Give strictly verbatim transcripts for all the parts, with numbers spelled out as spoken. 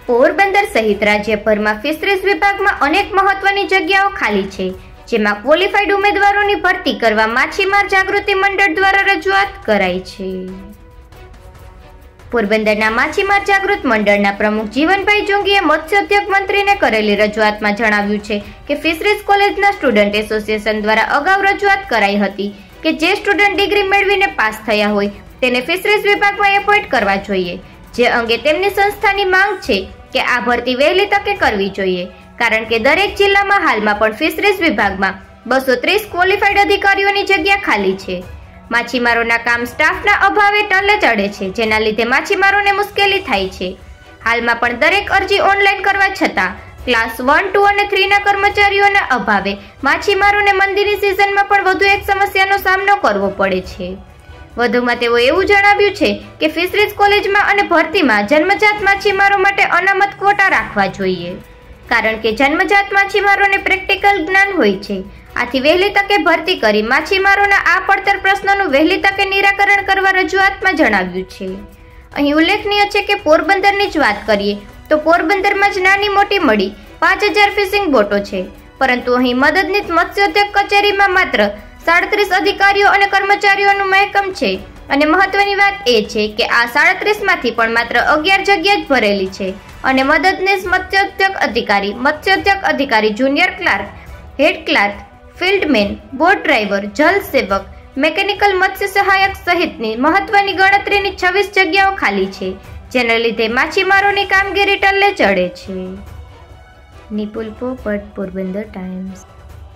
પોરબંદર સહિત રાજ્યભરમાં ફિશરીઝ વિભાગમાં અનેક મહત્વની જગ્યાઓ ખાલી છે, જેમાં ક્વોલિફાઈડ ઉમેદવારોની ભરતી કરવા માછીમાર જાગૃતિ મંડળ દ્વારા રજૂઆત કરાઈ છે। પોરબંદરના માછીમાર જાગૃત મંડળના પ્રમુખ જીવનભાઈ જોંગીએ મત્સ્યોદ્યોગ મંત્રીને કરેલી રજૂઆતમાં જણાવ્યું છે કે ફિશરીઝ કોલેજના સ્ટુડન્ટ એસોસિએશન દ્વારા અગાઉ રજૂઆત કરાઈ હતી કે જે સ્ટુડન્ટ ડિગ્રી મેળવીને પાસ થયા હોય તેને ફિશરીઝ વિભાગમાં એપોઇન્ટ કરવા જોઈએ, જે અંગે તેમની સંસ્થાની માંગ છે કે આ ભરતી વહેલી તકે કરવી જોઈએ, કારણ કે દરેક જિલ્લામાં હાલમાં પણ ફિશરીઝ વિભાગમાં બસો ત્રીસ ક્વોલિફાઈડ અધિકારીઓની જગ્યા ખાલી છે। માછીમારોના કામ સ્ટાફના અભાવે ટલે ચડે છે, જેના લીધે માછીમારોને મુશ્કેલી થાય છે। હાલમાં પણ દરેક અરજી ઓનલાઈન કરવા છતાં ક્લાસ વન ટુ અને થ્રીના કર્મચારીઓના અભાવે માછીમારોને મંદીની સિઝનમાં પણ વધુ એક સમસ્યાનો સામનો કરવો પડે છે। વધુમાં તેઓ એવું જણાવ્યું છે કે ફિશરીઝ કોલેજમાં અને ભરતીમાં જન્મજાત માછીમારો માટે અનામત ક્વોટા રાખવા જોઈએ, કારણ કે જન્મજાત માછીમારોને પ્રેક્ટિકલ જ્ઞાન હોય છે। આથી વહેલી તકે ભરતી કરી માછીમારોના આ પડતર પ્રશ્નોનું વહેલી તકે નિરાકરણ કરવા રજૂઆતમાં જણાવ્યું છે। અહીં ઉલ્લેખનીય છે કે પોરબંદરની જ વાત કરીએ તો પોરબંદરમાં જ નાની મોટી મળી પાંચ હજાર ફિશિંગ બોટો છે, પરંતુ અહીં મદદનીશ મત્સ્યોદ્યોગ કચેરીમાં માત્ર સાડત્રીસ અધિકારીઓ અને કર્મચારીઓનું મહેકમ છે, અને મહત્વની વાત એ છે કે આ સાડત્રીસ માંથી પણ માત્ર અગિયાર જગ્યા જ ભરેલી છે, અને મદદનીશ મત્સ્યોદ્યોગ અધિકારી, મત્સ્યોદ્યોગ અધિકારી, junior clerk, head clerk, fieldman, boat driver, જલ સેવક, મેકેનિકલ મત્સ્ય સહાયક સહિતની મહત્વની ગણતરીની છવ્વીસ જગ્યાઓ ખાલી છે, જેને લીધે માછીમારોની કામગીરી ટલ્લે ચડે છે। નિપુલ પોપટ, પોરબંદર ટાઈમ્સ।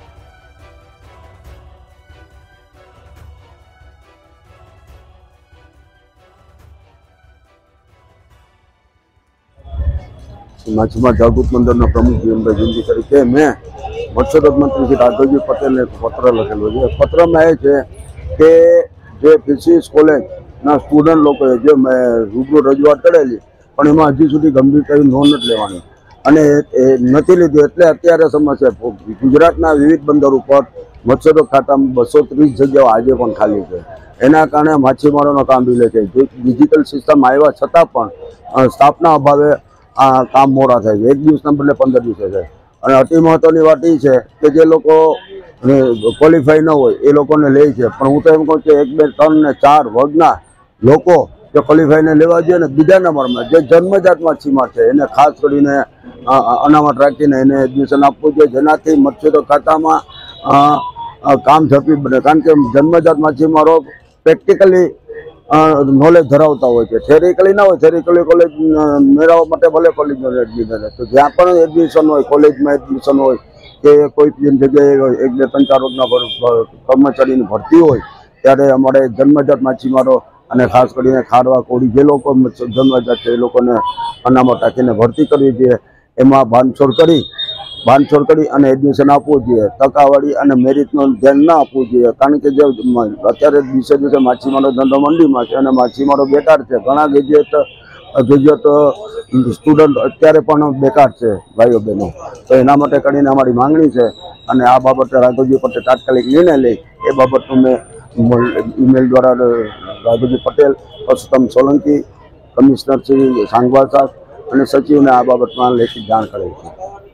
માછીમાર જાગૃત મંડળના પ્રમુખ જીવનભાઈ જોંગી તરીકે મેં મત્સ્યોદ્યોગ મંત્રી શ્રી રાઘવજી પટેલને પત્ર લખેલો છે। પત્રમાં એ છે કે જે ફિશરીઝ કોલેજના સ્ટુડન્ટ લોકોએ જે મેં રૂબરૂ રજૂઆત કરેલી પણ એમાં હજી સુધી ગંભીરતાની નોંધ નથી લેવાની, અને એ નથી લીધી, એટલે અત્યારે સમસ્યા ગુજરાતના વિવિધ બંદર ઉપર મત્સ્યોદ્યોગ ખાતામાં બસો ત્રીસ જગ્યાઓ આજે પણ ખાલી છે। એના કારણે માછીમારોનો કામ ડીલે છે। ડિજિટલ સિસ્ટમ આવ્યા છતાં પણ સ્ટાફના અભાવે આ કામ મોડા થાય છે, એક દિવસના બદલે પંદર દિવસે થાય। અને અતિ મહત્વની વાત એ છે કે જે લોકો ક્વોલિફાઈ ન હોય એ લોકોને લે છે, પણ હું તો એમ કહું કે એક બે ત્રણ ને ચાર વર્ગના લોકો જે ક્વોલિફાઈને લેવા જોઈએ ને બીજા નંબરમાં જે જન્મજાત માછીમાર છે એને ખાસ કરીને અનામત રાખીને એને એડમિશન આપવું જોઈએ, જેનાથી મત્સ્યોદ્યોગ ખાતામાં કામ ઝડપી બને, કારણ કે જન્મજાત માછીમારો પ્રેક્ટિકલી નોલેજ ધરાવતા હોય છે, થેરિકલી ના હોય। થેરિકલી કોલેજ મેળવવા માટે ભલે કોલેજનો એડમિશન, તો જ્યાં પણ એડમિશન હોય, કોલેજમાં એડમિશન હોય કે કોઈ જગ્યાએ એક બે ત્રણ ચાર વર્ષના કર્મચારીની ભરતી હોય ત્યારે અમારે જન્મજાત માછીમારો અને ખાસ કરીને ખારવા કોળી જે લોકો જન્મજાત છે એ લોકોને અનામત રાખીને ભરતી કરવી જોઈએ। એમાં બાંધછોડ કરી બાંધછોડ કરી અને એડમિશન આપવું જોઈએ, ટકાવારી અને મેરિટનું ધ્યાન ના આપવું જોઈએ, કારણ કે જે અત્યારે દિવસે દિવસે માછીમારો ધંધો મંડીમાં છે અને માછીમારો બેકાર છે। ઘણા ગ્રેજ્યુએટ ગ્રેજ્યુએટ સ્ટુડન્ટ અત્યારે પણ બેકાર છે ભાઈઓ બહેનો, તો એના માટે કરીને અમારી માંગણી છે, અને આ બાબતે રાઘવજી પટેલ તાત્કાલિક નિર્ણય લે એ બાબતનું મેં ઈમેલ દ્વારા રાઘવજી પટેલ, પરસોત્તમ સોલંકી, કમિશનર શ્રી સાંગવા સાહેબ અને સચિવને આ બાબતમાં લેખિત જાણ કરેલ છે।